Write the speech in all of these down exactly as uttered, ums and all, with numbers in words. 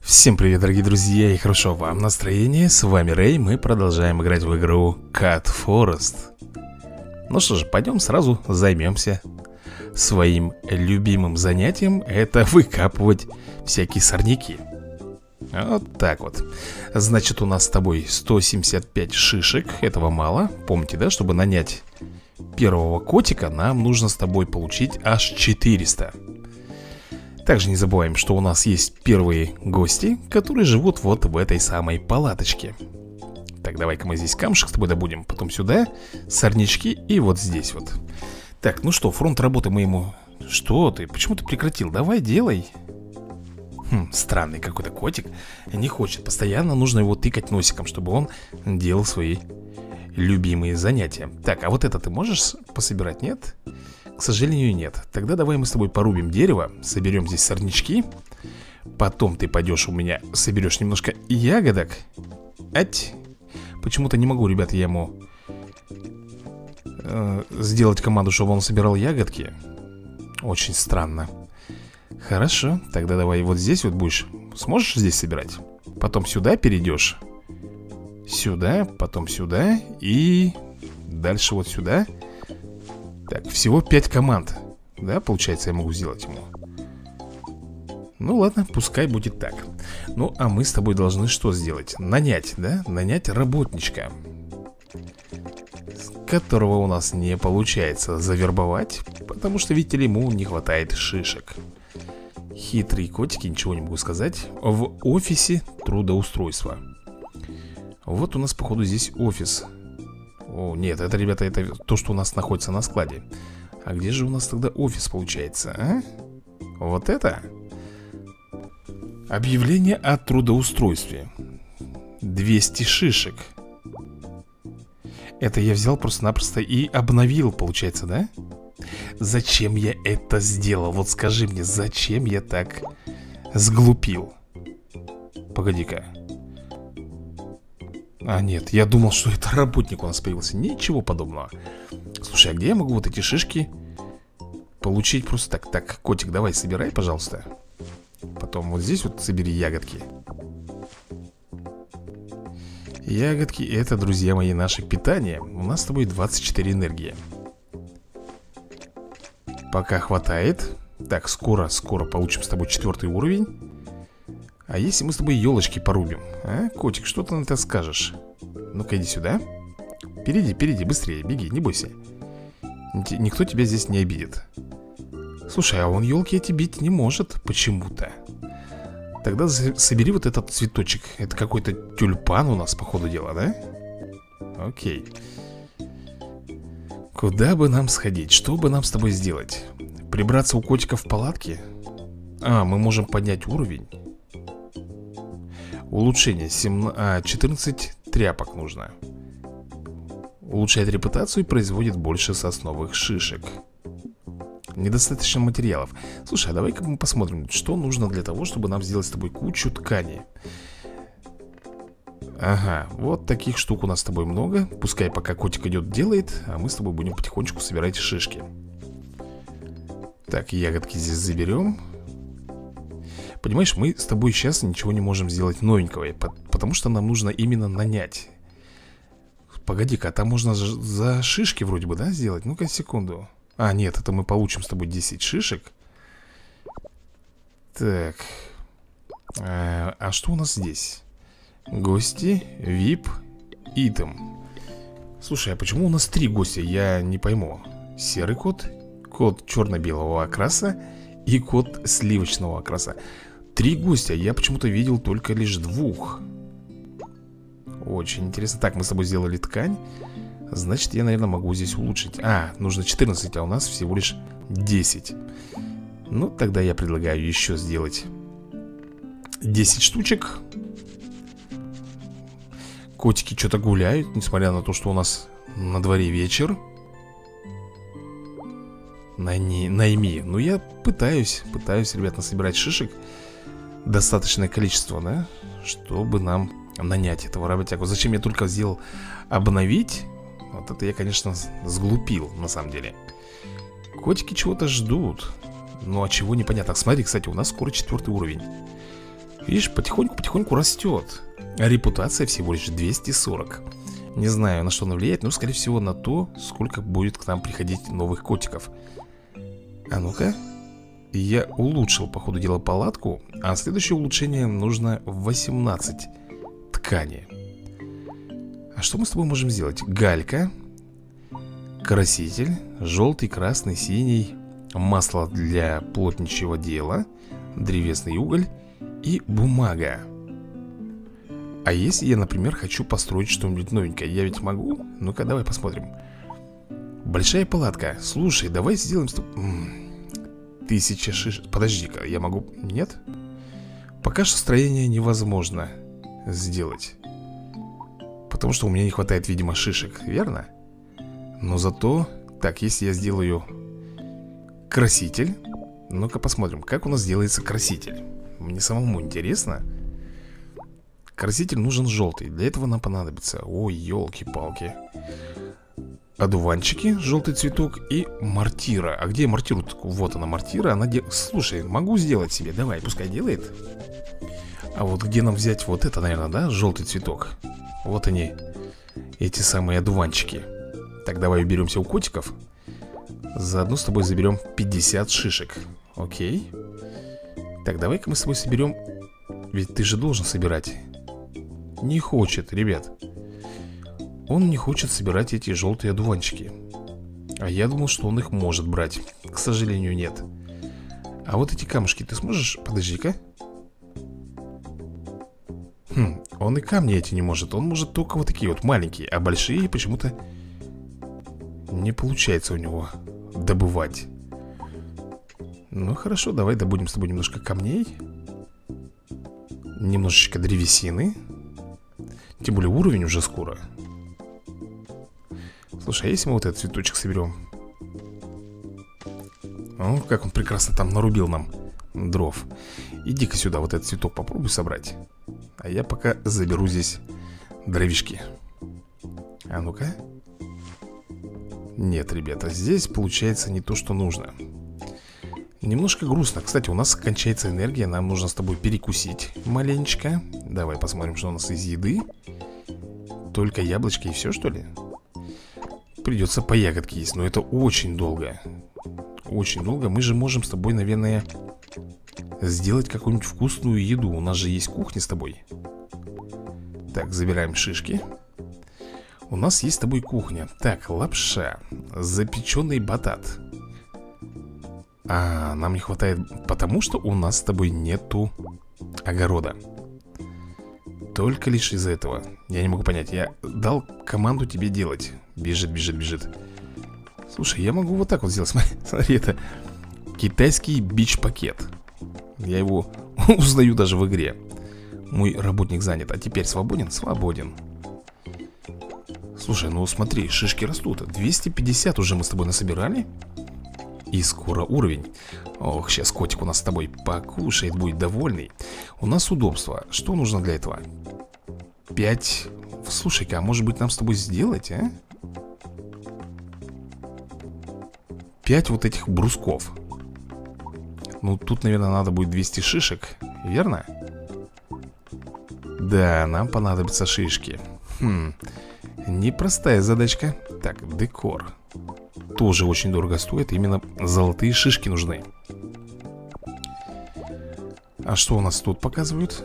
Всем привет, дорогие друзья, и хорошо вам настроение. С вами Рэй, мы продолжаем играть в игру Cat Forest. Ну что же, пойдем сразу займемся своим любимым занятием. Это выкапывать всякие сорняки. Вот так вот. Значит, у нас с тобой сто семьдесят пять шишек. Этого мало. Помните, да, чтобы нанять первого котика, нам нужно с тобой получить аж четыреста. Также не забываем, что у нас есть первые гости, которые живут вот в этой самой палаточке. Так, давай-ка мы здесь камушек с тобой добудем, потом сюда, сорнячки и вот здесь вот. Так, ну что, фронт работы мы ему... Что ты? Почему ты прекратил? Давай, делай. Хм, странный какой-то котик. Не хочет, постоянно нужно его тыкать носиком, чтобы он делал свои любимые занятия. Так, а вот это ты можешь пособирать, нет? К сожалению, нет. Тогда давай мы с тобой порубим дерево, соберем здесь сорнячки. Потом ты пойдешь у меня, соберешь немножко ягодок. Ать. Почему-то не могу, ребята, я ему э, сделать команду, чтобы он собирал ягодки. Очень странно. Хорошо, тогда давай вот здесь вот будешь. Сможешь здесь собирать? Потом сюда перейдешь. Сюда, потом сюда. И дальше вот сюда. Так, всего пять команд. Да, получается, я могу сделать ему. Ну ладно, пускай будет так. Ну, а мы с тобой должны что сделать? Нанять, да? Нанять работничка, которого у нас не получается завербовать, потому что, видите ли, ему не хватает шишек. Хитрые котики, ничего не могу сказать. В офисе трудоустройства. Вот у нас, походу, здесь офис. О, нет, это, ребята, это то, что у нас находится на складе. А где же у нас тогда офис получается, а? Вот это? Объявление о трудоустройстве. двести шишек. Это я взял просто-напросто и обновил, получается, да? Зачем я это сделал? Вот скажи мне, зачем я так сглупил? Погоди-ка. А нет, я думал, что это работник у нас появился. Ничего подобного. Слушай, а где я могу вот эти шишки получить просто так? Так, котик, давай собирай, пожалуйста. Потом вот здесь вот собери ягодки. Ягодки, это, друзья мои, наше питание. У нас с тобой двадцать четыре энергии. Пока хватает. Так, скоро, скоро получим с тобой четвертый уровень. А если мы с тобой елочки порубим? А, котик, что ты на это скажешь? Ну-ка, иди сюда. Перейди, перейди, быстрее, беги, не бойся. Никто тебя здесь не обидит. Слушай, а он елки эти бить не может почему-то. Тогда собери вот этот цветочек. Это какой-то тюльпан у нас, по ходу дела, да? Окей. Куда бы нам сходить? Что бы нам с тобой сделать? Прибраться у котика в палатке? А, мы можем поднять уровень. Улучшение а, четырнадцать тряпок нужно. Улучшает репутацию и производит больше сосновых шишек. Недостаточно материалов. Слушай, а давай-ка мы посмотрим, что нужно для того, чтобы нам сделать с тобой кучу ткани. Ага, вот таких штук у нас с тобой много. Пускай пока котик идет, делает, а мы с тобой будем потихонечку собирать шишки. Так, ягодки здесь заберем. Понимаешь, мы с тобой сейчас ничего не можем сделать новенького, потому что нам нужно именно нанять. Погоди-ка, а там можно за шишки вроде бы, да, сделать? Ну-ка, секунду. А, нет, это мы получим с тобой десять шишек. Так. А, а что у нас здесь? Гости, вип, итем. Слушай, а почему у нас три гостя? Я не пойму. Серый кот, кот черно-белого окраса и кот сливочного окраса. Три гостя, я почему-то видел только лишь двух. Очень интересно. Так, мы с тобой сделали ткань. Значит, я, наверное, могу здесь улучшить. А, нужно четырнадцать, а у нас всего лишь десять. Ну, тогда я предлагаю еще сделать десять штучек. Котики что-то гуляют, несмотря на то, что у нас на дворе вечер. Найми, найми. Ну, я пытаюсь, пытаюсь, ребят, насобирать шишек достаточное количество, да, чтобы нам нанять этого работягу. Зачем я только сделал обновить? Вот это я, конечно, сглупил, на самом деле. Котики чего-то ждут. Ну, а чего непонятно. Смотри, кстати, у нас скоро четвертый уровень. Видишь, потихоньку-потихоньку растет. А репутация всего лишь двести сорок. Не знаю, на что она влияет, но, скорее всего, на то, сколько будет к нам приходить новых котиков. А ну-ка. Я улучшил, по ходу дела, палатку. А следующее улучшение нужно восемнадцать ткани. А что мы с тобой можем сделать? Галька, краситель, желтый, красный, синий, масло для плотничьего дела, древесный уголь и бумага. А если я, например, хочу построить что-нибудь новенькое, я ведь могу? Ну-ка, давай посмотрим. Большая палатка. Слушай, давай сделаем... Тысяча шишек. Подожди-ка, я могу... Нет? Пока что строение невозможно сделать, потому что у меня не хватает, видимо, шишек, верно? Но зато... Так, если я сделаю краситель. Ну-ка посмотрим, как у нас делается краситель. Мне самому интересно. Краситель нужен желтый. Для этого нам понадобится... Ой, елки-палки. Одуванчики, желтый цветок и мортира. А где мортиру? Вот она, мортира. Она де... Слушай, могу сделать себе. Давай, пускай делает. А вот где нам взять вот это, наверное, да? Желтый цветок. Вот они, эти самые одуванчики. Так, давай уберемся у котиков. Заодно с тобой заберем пятьдесят шишек. Окей. Так, давай-ка мы с тобой соберем. Ведь ты же должен собирать. Не хочет, ребят. Он не хочет собирать эти желтые одуванчики. А я думал, что он их может брать. К сожалению, нет. А вот эти камушки ты сможешь? Подожди-ка. Хм, он и камни эти не может. Он может только вот такие вот маленькие. А большие почему-то не получается у него добывать. Ну хорошо, давай добудем с тобой немножко камней. Немножечко древесины. Тем более уровень уже скоро. Слушай, а если мы вот этот цветочек соберем? О, как он прекрасно там нарубил нам дров. Иди-ка сюда, вот этот цветок попробуй собрать. А я пока заберу здесь дровишки. А ну-ка. Нет, ребята, здесь получается не то, что нужно. Немножко грустно. Кстати, у нас кончается энергия. Нам нужно с тобой перекусить маленечко. Давай посмотрим, что у нас из еды. Только яблочки и все, что ли? Придется по ягодке есть, но это очень долго. Очень долго. Мы же можем с тобой, наверное, сделать какую-нибудь вкусную еду. У нас же есть кухня с тобой. Так, забираем шишки. У нас есть с тобой кухня. Так, лапша, запеченный батат. А, нам не хватает, потому что у нас с тобой нету огорода. Только лишь из-за этого. Я не могу понять. Я дал команду тебе делать. Бежит, бежит, бежит. Слушай, я могу вот так вот сделать. Смотри, это китайский бич-пакет. Я его узнаю даже в игре. Мой работник занят. А теперь свободен? Свободен. Слушай, ну смотри, шишки растут. двести пятьдесят уже мы с тобой насобирали. И скоро уровень. Ох, сейчас котик у нас с тобой покушает, будет довольный. У нас удобство. Что нужно для этого? пять. Слушай-ка, а может быть нам с тобой сделать, а? пять вот этих брусков. Ну, тут, наверное, надо будет двести шишек. Верно? Да, нам понадобятся шишки. Хм, непростая задачка. Так, декор тоже очень дорого стоит. Именно золотые шишки нужны. А что у нас тут показывают?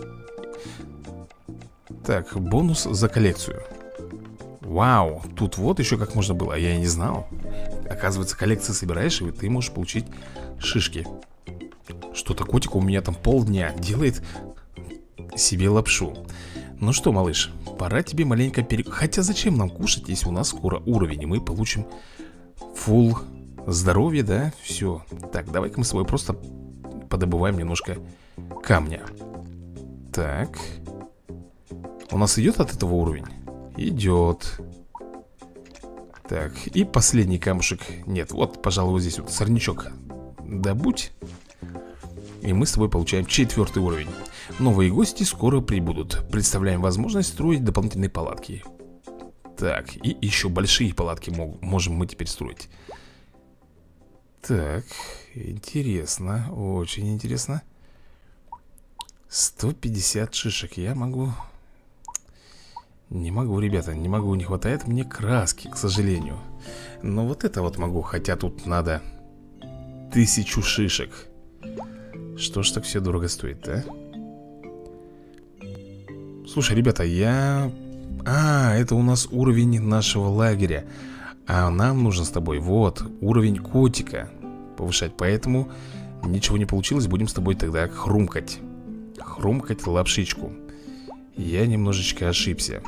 Так, бонус за коллекцию. Вау, тут вот еще как можно было. Я и не знал. Оказывается, коллекции собираешь, и ты можешь получить шишки. Что-то котик у меня там полдня делает себе лапшу. Ну что, малыш, пора тебе маленько перек... Хотя зачем нам кушать, если у нас скоро уровень, и мы получим фулл здоровье, да? Все. Так, давай-ка мы с собой просто подобываем немножко камня. Так. У нас идет от этого уровень? Идет. Так, и последний камушек. Нет, вот, пожалуй, вот здесь вот сорнячок добудь. И мы с тобой получаем четвертый уровень. Новые гости скоро прибудут. Представляем возможность строить дополнительные палатки. Так, и еще большие палатки мог, можем мы теперь строить. Так, интересно, очень интересно. сто пятьдесят шишек. Я могу... Не могу, ребята, не могу. Не хватает мне краски, к сожалению. Но вот это вот могу. Хотя тут надо тысячу шишек. Что ж так все дорого стоит, а? Слушай, ребята, я... А, это у нас уровень нашего лагеря. А нам нужно с тобой, вот, уровень котика повышать. Поэтому ничего не получилось. Будем с тобой тогда хрумкать. Хрумкать лапшичку. Я немножечко ошибся.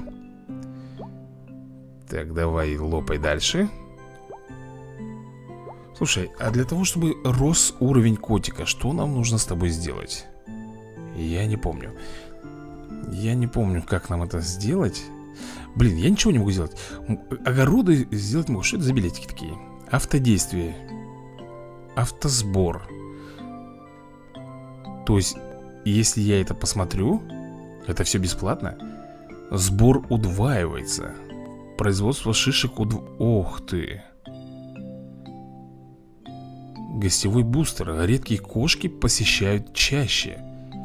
Так, давай лопай дальше. Слушай, а для того, чтобы рос уровень котика, что нам нужно с тобой сделать? Я не помню. Я не помню, как нам это сделать. Блин, я ничего не могу сделать. Огороды сделать могу. Что это за билетики такие? Автодействие. Автосбор. То есть, если я это посмотрю, это все бесплатно. Сбор удваивается. Производство шишек удв... Ох ты. Гостевой бустер. Редкие кошки посещают чаще.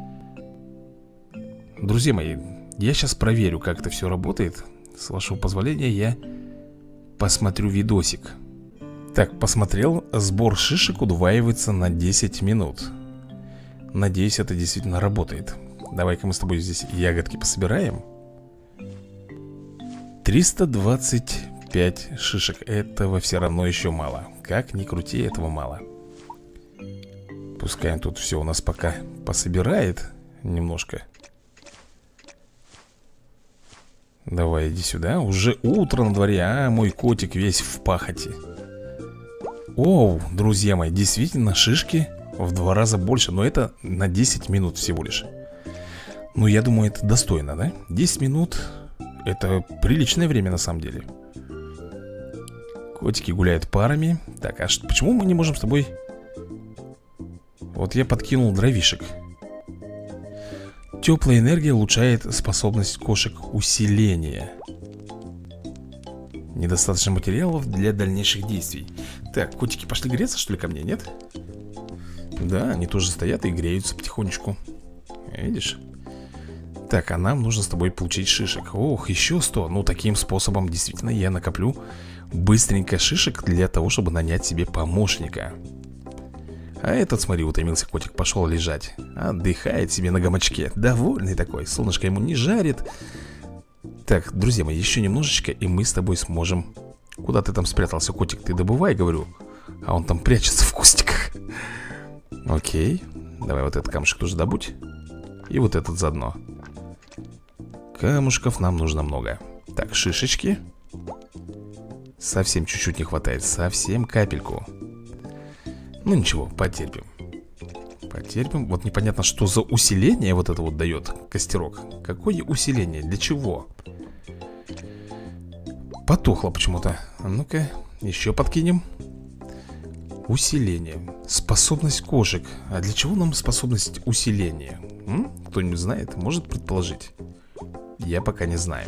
Друзья мои, я сейчас проверю, как это все работает. С вашего позволения я посмотрю видосик. Так, посмотрел. Сбор шишек удваивается на десять минут. Надеюсь, это действительно работает. Давай-ка мы с тобой здесь ягодки пособираем. триста двадцать пять шишек. Этого все равно еще мало. Как ни крути, этого мало. Пускай тут все у нас пока пособирает немножко. Давай, иди сюда. Уже утро на дворе, а мой котик весь в пахоте. Оу, друзья мои, действительно шишки в два раза больше. Но это на десять минут всего лишь. Ну, я думаю, это достойно, да? десять минут — это приличное время на самом деле. Котики гуляют парами. Так, а что, почему мы не можем с тобой... Вот я подкинул дровишек. Теплая энергия улучшает способность кошек усиления. Недостаточно материалов для дальнейших действий. Так, котики пошли греться, что ли, ко мне, нет? Да, они тоже стоят и греются потихонечку. Видишь? Так, а нам нужно с тобой получить шишек. Ох, еще сто. Ну, таким способом действительно я накоплю быстренько шишек для того, чтобы нанять себе помощника. А этот, смотри, утомился котик, пошел лежать. Отдыхает себе на гамачке. Довольный такой, солнышко ему не жарит. Так, друзья мои, еще немножечко, и мы с тобой сможем... Куда ты там спрятался, котик? Ты добывай, говорю. А он там прячется в кустиках. Окей. Давай вот этот камушек тоже добудь. И вот этот заодно. Камушков нам нужно много. Так, шишечки. Совсем чуть-чуть не хватает. Совсем капельку. Ну ничего, потерпим. Потерпим. Вот непонятно, что за усиление вот это вот дает костерок. Какое усиление? Для чего? Потухло почему-то. Ну-ка, еще подкинем. Усиление. Способность кошек. А для чего нам способность усиления? М? Кто-нибудь знает? Может предположить? Я пока не знаю.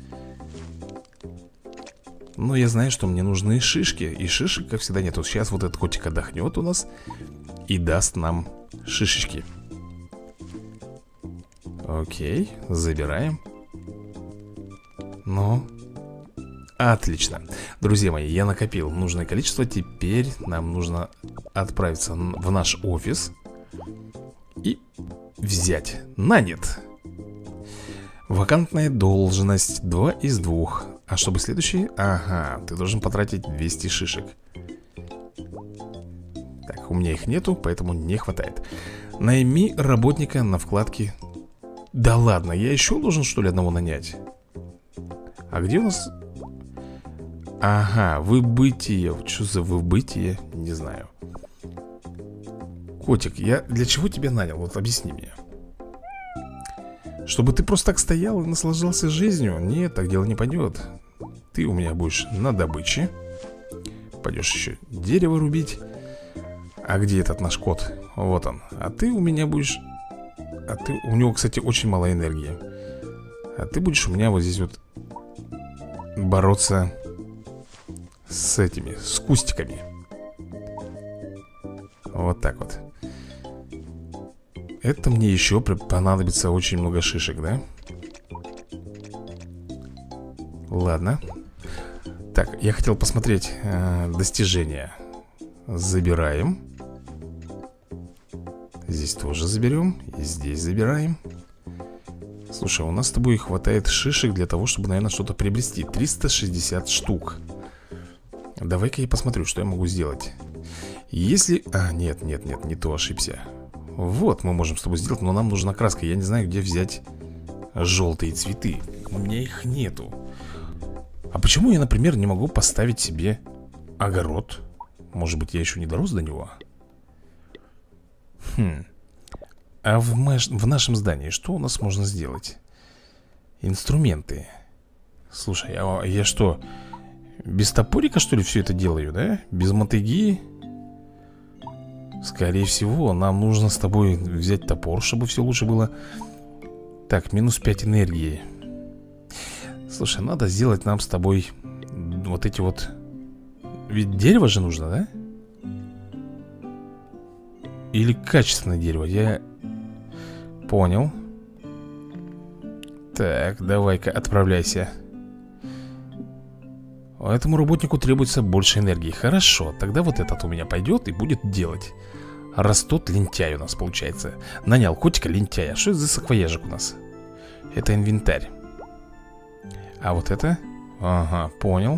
Но я знаю, что мне нужны шишки. И шишек, как всегда, нет. Вот сейчас вот этот котик отдохнет у нас и даст нам шишечки. Окей, забираем. Ну, отлично. Друзья мои, я накопил нужное количество. Теперь нам нужно отправиться в наш офис и взять. Нанят. Вакантная должность два из двух. А чтобы следующий? Ага, ты должен потратить двести шишек. Так, у меня их нету, поэтому не хватает. Найми работника на вкладке. Да ладно, я еще должен, что ли, одного нанять? А где у нас... Ага, выбытие. Что за выбытие? Не знаю. Котик, я для чего тебя нанял? Вот объясни мне. Чтобы ты просто так стоял и наслаждался жизнью? Нет, так дело не пойдет. Ты у меня будешь на добыче. Пойдешь еще дерево рубить. А где этот наш кот? Вот он. А ты у меня будешь... А ты... У него, кстати, очень мало энергии. А ты будешь у меня вот здесь вот бороться с этими, с кустиками. Вот так вот. это мне еще понадобится очень много шишек, да? Ладно. Так, я хотел посмотреть э, достижения. Забираем. Здесь тоже заберем. И здесь забираем. Слушай, у нас с тобой хватает шишек для того, чтобы, наверное, что-то приобрести. Триста шестьдесят штук. Давай-ка я посмотрю, что я могу сделать. Если... А, нет, нет, нет, не то, ошибся. Вот, мы можем с тобой сделать, но нам нужна краска. Я не знаю, где взять желтые цветы. У меня их нету. А почему я, например, не могу поставить себе огород? Может быть, я еще не дорос до него? Хм. А в, маш... в нашем здании что у нас можно сделать? Инструменты. Слушай, а я что, без топорика, что ли, все это делаю, да? Без мотыги? Скорее всего, нам нужно с тобой взять топор, чтобы все лучше было. Так, минус пять энергии. Слушай, надо сделать нам с тобой вот эти вот... Ведь дерево же нужно, да? Или качественное дерево? Я понял. Так, давай-ка отправляйся. Этому работнику требуется больше энергии. Хорошо, тогда вот этот у меня пойдет и будет делать. Растут лентяй у нас получается. Нанял котика лентяя. Что это за саквояжик у нас? Это инвентарь. А вот это? Ага, понял.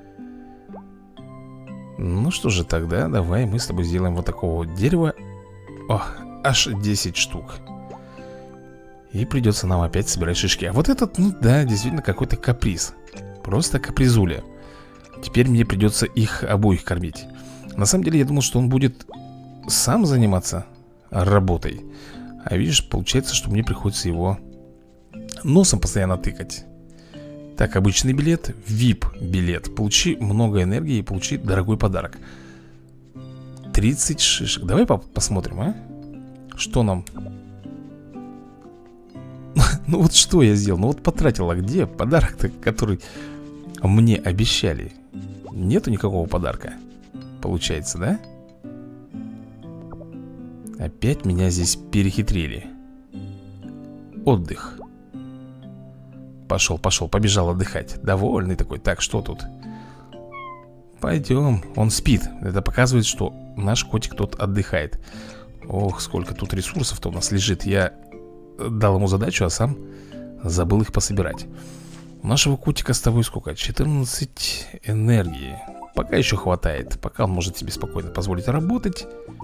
Ну что же тогда, давай мы с тобой сделаем вот такого вот дерева. О, аж десять штук. И придется нам опять собирать шишки. А вот этот, ну да, действительно какой-то каприз. Просто капризуля. Теперь мне придется их обоих кормить. На самом деле я думал, что он будет сам заниматься работой. А видишь, получается, что мне приходится его носом постоянно тыкать. Так, обычный билет, ви ай пи-билет. Получи много энергии и получи дорогой подарок. тридцать шишек. Давай посмотрим, а? Что нам? Ну вот что я сделал? Ну вот потратил, а где подарок-то, который мне обещали? Нету никакого подарка. Получается, да? Опять меня здесь перехитрили. Отдых. Пошел, пошел, побежал отдыхать. Довольный такой. Так, что тут? Пойдем. Он спит. Это показывает, что наш котик тут отдыхает. Ох, сколько тут ресурсов-то у нас лежит. Я дал ему задачу, а сам забыл их пособирать. У нашего котика с тобой сколько? четырнадцать энергии. Пока еще хватает. Пока он может себе спокойно позволить работать.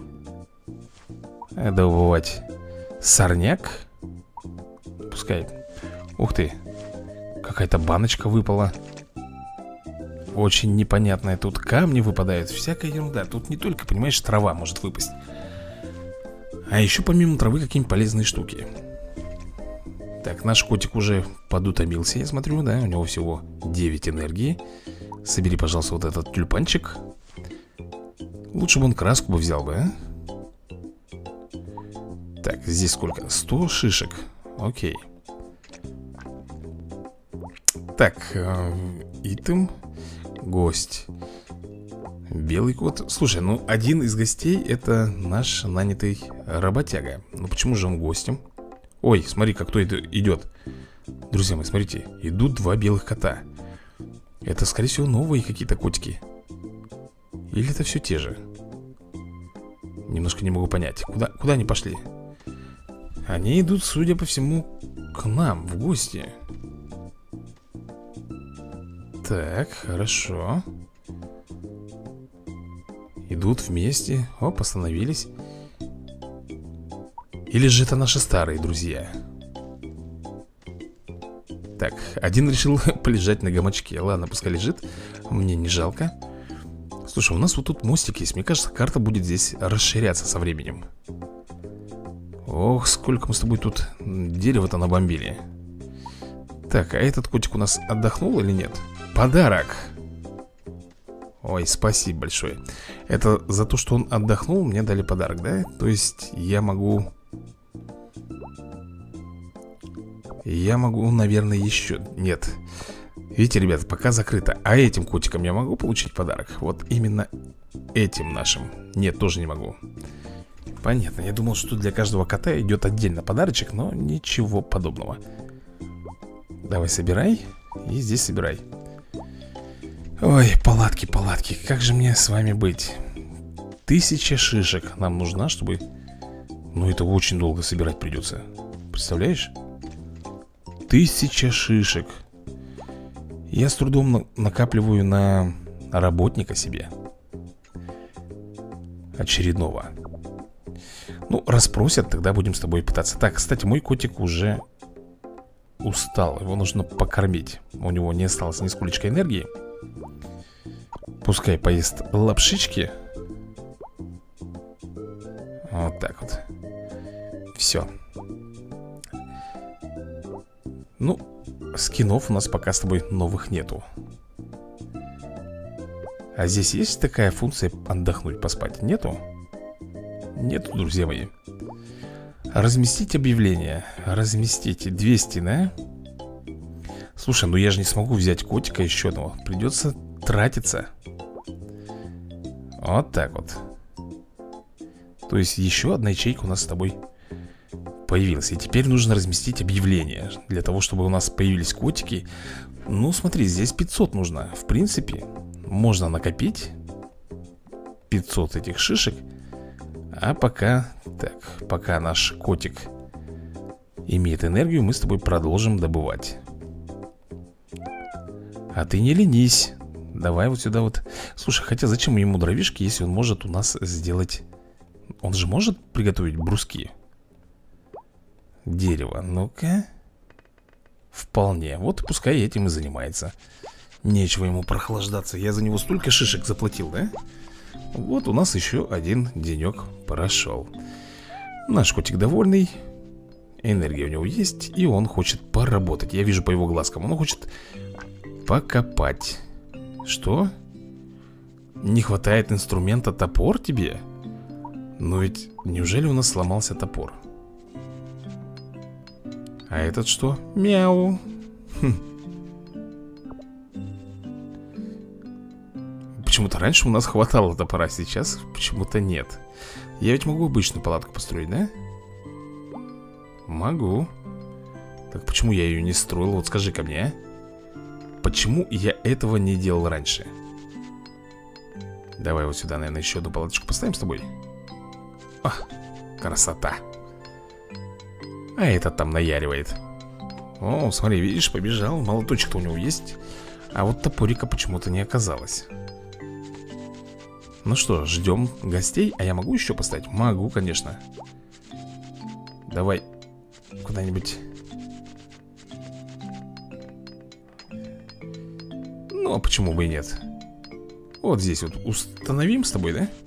Добывать сорняк. Пускай. Ух ты. Какая-то баночка выпала. Очень непонятная. Тут камни выпадают. Всякая ерунда. Тут не только, понимаешь, трава может выпасть. А еще помимо травы какие-нибудь полезные штуки. Так, наш котик уже подутомился, я смотрю, да? У него всего девять энергии. Собери, пожалуйста, вот этот тюльпанчик. Лучше бы он краску бы взял бы, а? Так, здесь сколько? сто шишек. Окей. Так, э, итем. Гость. Белый кот. Слушай, ну один из гостей это наш нанятый работяга. Ну почему же он гостем? Ой, смотри, как кто идет. Друзья мои, смотрите, идут два белых кота. Это, скорее всего, новые какие-то котики. Или это все те же? Немножко не могу понять. Куда, куда они пошли? Они идут, судя по всему, к нам в гости. Так, хорошо. Идут вместе. Оп, остановились. Или же это наши старые друзья? Так, один решил полежать на гамачке. Ладно, пускай лежит. Мне не жалко. Слушай, у нас вот тут мостик есть. Мне кажется, карта будет здесь расширяться со временем. Ох, сколько мы с тобой тут дерева-то набомбили. Так, а этот котик у нас отдохнул или нет? Подарок! Ой, спасибо большое. Это за то, что он отдохнул, мне дали подарок, да? То есть я могу... Я могу, наверное, еще... Нет. Видите, ребята, пока закрыто. А этим котикам я могу получить подарок? Вот именно этим нашим. Нет, тоже не могу. Понятно, я думал, что для каждого кота идет отдельно подарочек, но ничего подобного. Давай собирай. И здесь собирай. Ой, палатки, палатки, как же мне с вами быть? Тысяча шишек нам нужна, чтобы... Ну, это очень долго собирать придется. Представляешь? Тысяча шишек. Я с трудом на накапливаю на работника себе. Очередного. Ну, расспросят, тогда будем с тобой пытаться. Так, кстати, мой котик уже устал. Его нужно покормить. У него не осталось ни сколечко энергии. Пускай поест лапшички. Вот так вот. Все. Ну, скинов у нас пока с тобой новых нету. А здесь есть такая функция отдохнуть, поспать? Нету? Нету, друзья мои. Разместить объявление. Разместите двести, да? Слушай, ну я же не смогу взять котика еще одного. Придется тратиться. Вот так вот. То есть еще одна ячейка у нас с тобой появилась. И теперь нужно разместить объявление для того, чтобы у нас появились котики. Ну смотри, здесь пятьсот нужно. В принципе, можно накопить пятьсот этих шишек. А пока... Так, пока наш котик имеет энергию, мы с тобой продолжим добывать. А ты не ленись. Давай вот сюда вот. Слушай, хотя зачем ему дровишки, если он может у нас сделать... Он же может приготовить бруски? Дерево, ну-ка. Вполне, вот пускай этим и занимается. Нечего ему прохлаждаться. Я за него столько шишек заплатил, да? Вот у нас еще один денек прошел. Наш котик довольный. Энергия у него есть. И он хочет поработать. Я вижу по его глазкам, он хочет покопать. Что? Не хватает инструмента топор тебе? Но ведь неужели у нас сломался топор? А этот что? Мяу. Хм. Почему-то раньше у нас хватало топора, сейчас почему-то нет. Я ведь могу обычную палатку построить, да? Могу. Так почему я ее не строил? Вот скажи ко мне, а? Почему я этого не делал раньше? Давай вот сюда, наверное, еще одну палаточку поставим с тобой. О, красота. А этот там наяривает. О, смотри, видишь, побежал. Молоточек-то у него есть. А вот топорика почему-то не оказалось. Ну что, ждем гостей. А я могу еще поставить? Могу, конечно. Давай куда-нибудь. Ну, а почему бы и нет? Вот здесь вот установим с тобой, да?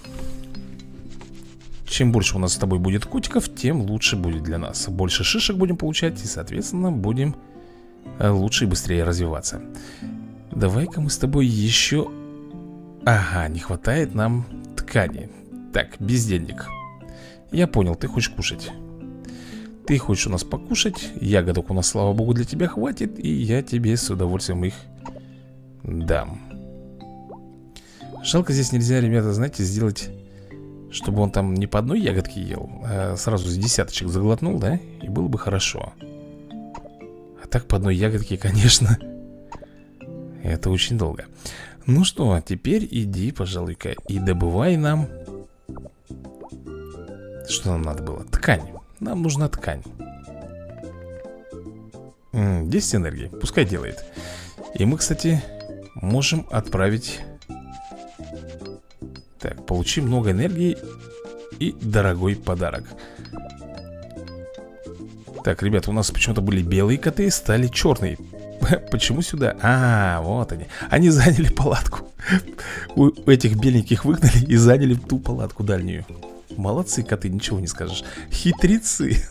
Чем больше у нас с тобой будет котиков, тем лучше будет для нас. Больше шишек будем получать и, соответственно, будем лучше и быстрее развиваться. Давай-ка мы с тобой еще... Ага, не хватает нам ткани. Так, бездельник. Я понял, ты хочешь кушать. Ты хочешь у нас покушать. Ягодок у нас, слава богу, для тебя хватит. И я тебе с удовольствием их дам. Жалко, здесь нельзя, ребята, знаете, сделать... Чтобы он там не по одной ягодке ел, а сразу с десяточек заглотнул, да? И было бы хорошо. А так по одной ягодке, конечно, это очень долго. Ну что, теперь иди, пожалуй-ка, и добывай нам... Что нам надо было? Ткань. Нам нужна ткань. М-м, десять энергии, пускай делает. И мы, кстати, можем отправить... Так, получи много энергии и дорогой подарок. Так, ребята, у нас почему-то были белые коты, стали черные. Почему сюда? А, вот они. Они заняли палатку. У этих беленьких выгнали и заняли ту палатку дальнюю. Молодцы коты, ничего не скажешь. Хитрецы.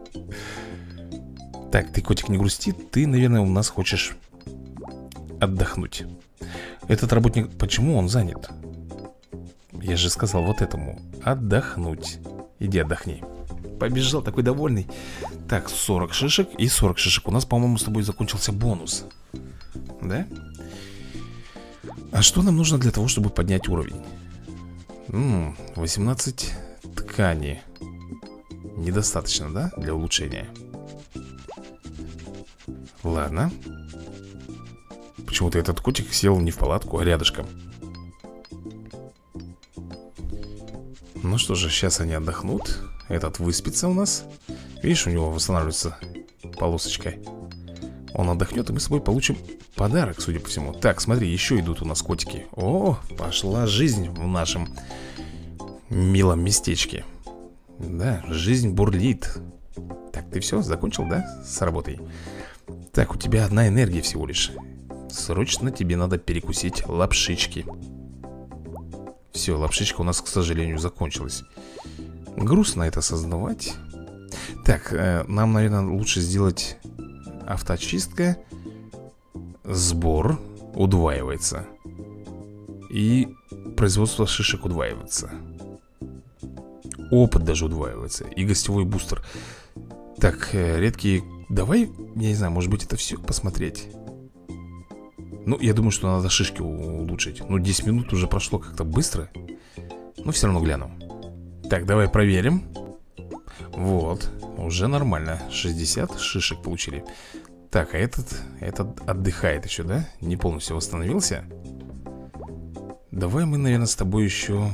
Так, ты, котик, не грусти. Ты, наверное, у нас хочешь отдохнуть. Этот работник, почему он занят? Я же сказал вот этому отдохнуть. Иди отдохни. Побежал такой довольный. Так, сорок шишек и сорок шишек. У нас, по-моему, с тобой закончился бонус. Да? А что нам нужно для того, чтобы поднять уровень? М-м, восемнадцать ткани недостаточно, да, для улучшения? Ладно. Почему-то этот котик сел не в палатку, а рядышком. Ну что же, сейчас они отдохнут. Этот выспится у нас. Видишь, у него восстанавливается полосочка. Он отдохнет, и мы с тобой получим подарок, судя по всему. Так, смотри, еще идут у нас котики. О, пошла жизнь в нашем милом местечке. Да, жизнь бурлит. Так, ты все, закончил, да, с работой? Так, у тебя одна энергия всего лишь. Срочно тебе надо перекусить лапшички. Все, лапшичка у нас, к сожалению, закончилась. Грустно это осознавать. Так, э, нам, наверное, лучше сделать авточистка. Сбор удваивается. И производство шишек удваивается. Опыт даже удваивается. И гостевой бустер. Так, э, редкие... Давай, я не знаю, может быть это все посмотреть. Ну, я думаю, что надо шишки улучшить. Ну, десять минут уже прошло как-то быстро. Но все равно гляну. Так, давай проверим. Вот, уже нормально. шестьдесят шишек получили. Так, а этот, этот отдыхает еще, да? Не полностью восстановился. Давай мы, наверное, с тобой еще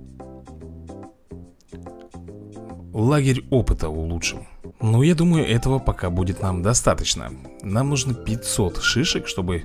лагерь опыта улучшим. Ну, я думаю, этого пока будет нам достаточно. Нам нужно пятьсот шишек, чтобы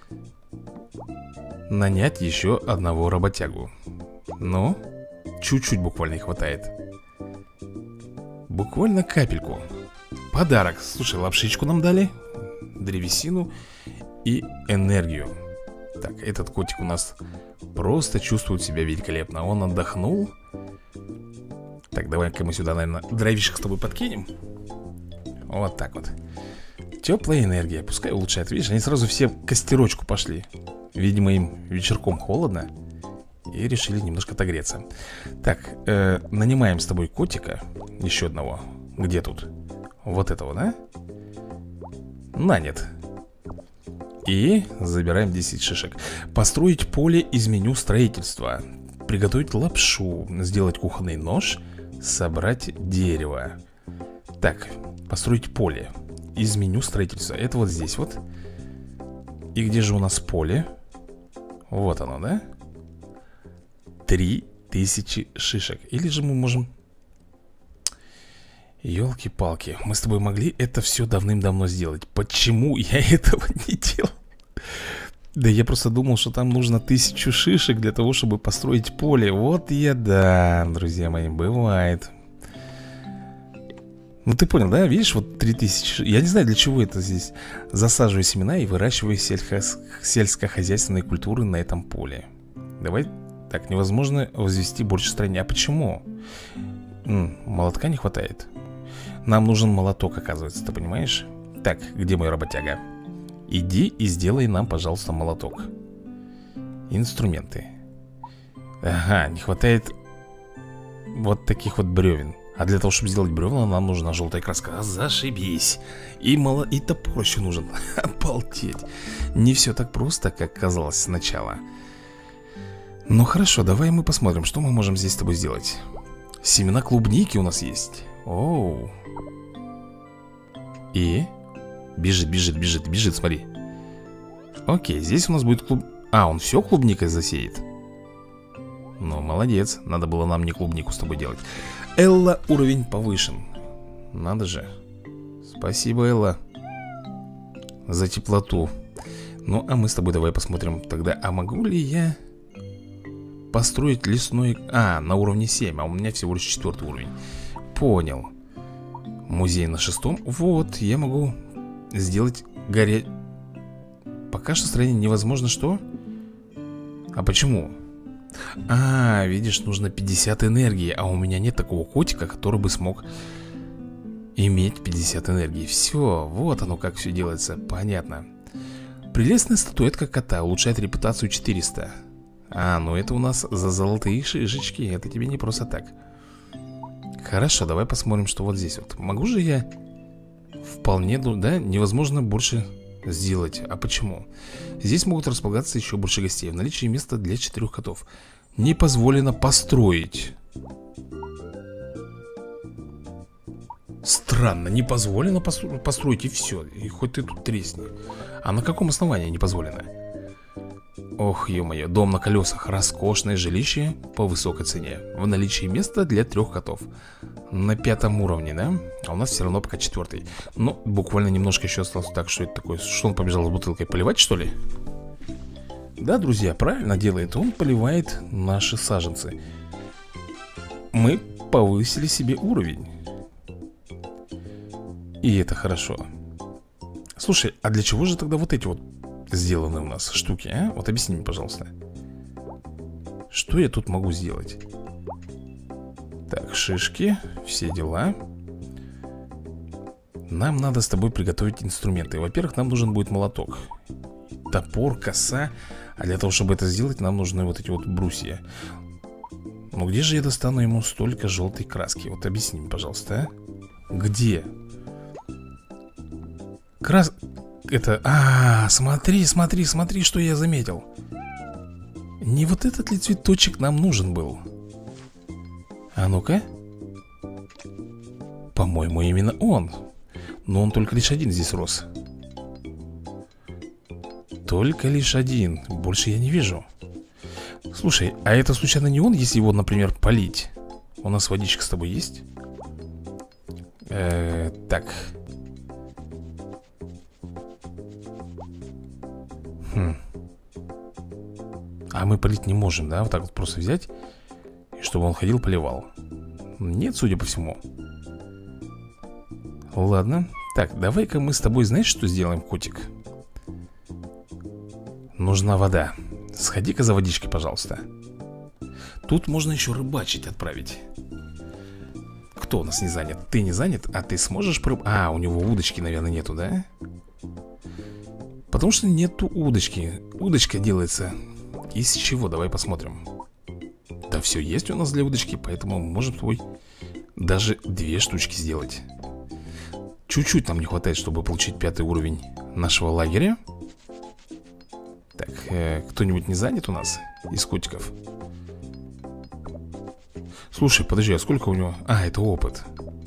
нанять еще одного работягу. Но чуть-чуть буквально не хватает. Буквально капельку. Подарок. Слушай, лапшичку нам дали, древесину и энергию. Так, этот котик у нас просто чувствует себя великолепно. Он отдохнул. Так, давай-ка мы сюда, наверное, дровишек с тобой подкинем. Вот так вот. Теплая энергия, пускай улучшает. Видишь, они сразу все к костерочку пошли. Видимо, им вечерком холодно и решили немножко отогреться. Так, э, нанимаем с тобой котика. Еще одного. Где тут? Вот этого, да? Нанят. И забираем десять шишек. Построить поле из меню строительства. Приготовить лапшу. Сделать кухонный нож. Собрать дерево. Так, построить поле из меню строительства. Это вот здесь вот. И где же у нас поле? Вот оно, да? Три тысячи шишек. Или же мы можем... Ёлки-палки, мы с тобой могли это все давным-давно сделать. Почему я этого не делал? Да я просто думал, что там нужно тысячу шишек для того, чтобы построить поле. Вот я, да, друзья мои, бывает. Ну ты понял, да? Видишь, вот три тысячи. Я не знаю, для чего это здесь. Засаживаю семена и выращиваю сельско... сельскохозяйственные культуры на этом поле. Давай. Так, невозможно возвести борщ в стране. А почему? М-м, молотка не хватает. Нам нужен молоток, оказывается, ты понимаешь? Так, где мой работяга? Иди и сделай нам, пожалуйста, молоток. Инструменты. Ага, не хватает вот таких вот бревен. А для того, чтобы сделать бревна, нам нужна желтая краска. Зашибись. И, мало... и топор еще нужен. Обалдеть. Не все так просто, как казалось сначала. Ну хорошо, давай мы посмотрим, что мы можем здесь с тобой сделать. Семена клубники у нас есть. Оу. И бежит, бежит, бежит, бежит, смотри. Окей, здесь у нас будет клуб... А, он все клубникой засеет. Ну, молодец. Надо было нам не клубнику с тобой делать. Элла, уровень повышен. Надо же. Спасибо, Элла, за теплоту. Ну, а мы с тобой давай посмотрим тогда. А могу ли я построить лесной... А, на уровне семь. А у меня всего лишь четвертый уровень. Понял. Музей на шестом. Вот, я могу сделать горе... Пока что строение невозможно, что? А почему? А, видишь, нужно пятьдесят энергии. А у меня нет такого котика, который бы смог иметь пятьдесят энергии. Все, вот оно как все делается. Понятно. Прелестная статуэтка кота улучшает репутацию четыреста. А, ну это у нас за золотые шишечки. Это тебе не просто так. Хорошо, давай посмотрим, что вот здесь вот. Могу же я вполне, да, невозможно больше сделать. А почему? Здесь могут располагаться еще больше гостей. В наличии места для четырех котов. Не позволено построить. Странно, не позволено построить, и все. И хоть ты тут тресни. А на каком основании не позволено? Ох, ё-моё, дом на колесах. Роскошное жилище по высокой цене. В наличии места для трех котов. На пятом уровне, да? А у нас все равно пока четвертый. Ну, буквально немножко еще осталось. Так, что это такое? Что он побежал с бутылкой? Поливать, что ли? Да, друзья, правильно делает. Он поливает наши саженцы. Мы повысили себе уровень. И это хорошо. Слушай, а для чего же тогда вот эти вот сделаны у нас штуки, а? Вот объясни мне, пожалуйста. Что я тут могу сделать? Так, шишки, все дела. Нам надо с тобой приготовить инструменты. Во-первых, нам нужен будет молоток, топор, коса. А для того, чтобы это сделать, нам нужны вот эти вот брусья. Но где же я достану ему столько желтой краски? Вот объясни мне, пожалуйста, а? Где? Крас... Это... А, смотри, смотри, смотри, что я заметил. Не вот этот ли цветочек нам нужен был? А ну-ка. По-моему, именно он. Но он только лишь один здесь рос. Только лишь один. Больше я не вижу. Слушай, а это случайно не он, если его, например, полить? У нас водичка с тобой есть? Э-э, так. Хм. А мы полить не можем, да? Вот так вот просто взять, и чтобы он ходил, поливал. Нет, судя по всему. Ладно. Так, давай-ка мы с тобой, знаешь, что сделаем, котик? Нужна вода. Сходи-ка за водичкой, пожалуйста. Тут можно еще рыбачить отправить. Кто у нас не занят? Ты не занят? А ты сможешь проб... А, у него удочки, наверное, нету, да? Потому что нету удочки. Удочка делается из чего? Давай посмотрим. Да все есть у нас для удочки, поэтому можем с тобой даже две штучки сделать. Чуть-чуть нам не хватает, чтобы получить пятый уровень нашего лагеря. Так, э, кто-нибудь не занят у нас из котиков? Слушай, подожди, а сколько у него? А, это опыт.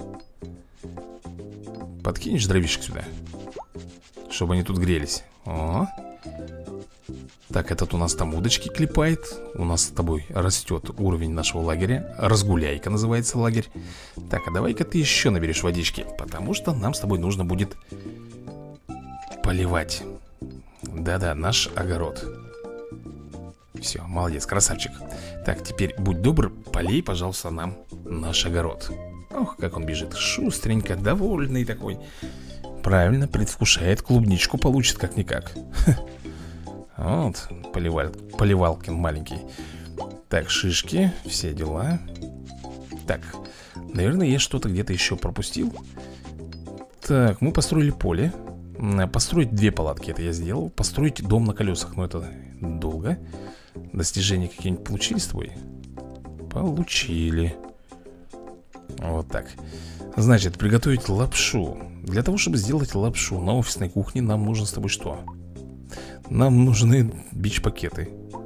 Подкинешь дровишек сюда, чтобы они тут грелись. О. Так, этот у нас там удочки клепает. У нас с тобой растет уровень нашего лагеря. Разгуляйка называется лагерь. Так, а давай-ка ты еще наберешь водички, потому что нам с тобой нужно будет поливать. Да-да, наш огород. Все, молодец, красавчик. Так, теперь будь добр, полей, пожалуйста, нам наш огород. Ох, как он бежит, шустренько, довольный такой. Правильно, предвкушает, клубничку получит как-никак. Вот, поливал, поливалкин маленький. Так, шишки, все дела. Так, наверное, я что-то где-то еще пропустил. Так, мы построили поле. Построить две палатки, это я сделал. Построить дом на колесах, но это долго. Достижения какие-нибудь получили с тобой? Получили. Вот так. Значит, приготовить лапшу. Для того, чтобы сделать лапшу на офисной кухне, нам нужно с тобой что? Нам нужны бич-пакеты.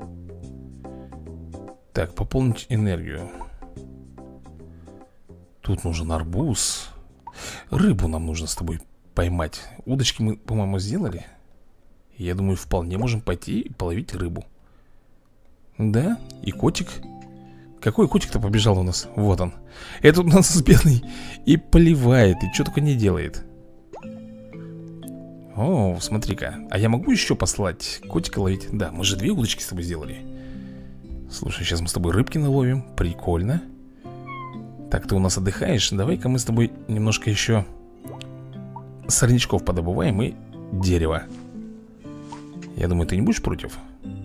Так, пополнить энергию. Тут нужен арбуз. Рыбу нам нужно с тобой поймать. Удочки мы, по-моему, сделали. Я думаю, вполне можем пойти и половить рыбу. Да, и котик. Какой котик-то побежал у нас? Вот он. Этот у нас бедный и поливает, и что только не делает. О, смотри-ка. А я могу еще послать котика ловить? Да, мы же две удочки с тобой сделали. Слушай, сейчас мы с тобой рыбки наловим. Прикольно. Так, ты у нас отдыхаешь. Давай-ка мы с тобой немножко еще сорнячков подобываем и дерево. Я думаю, ты не будешь против?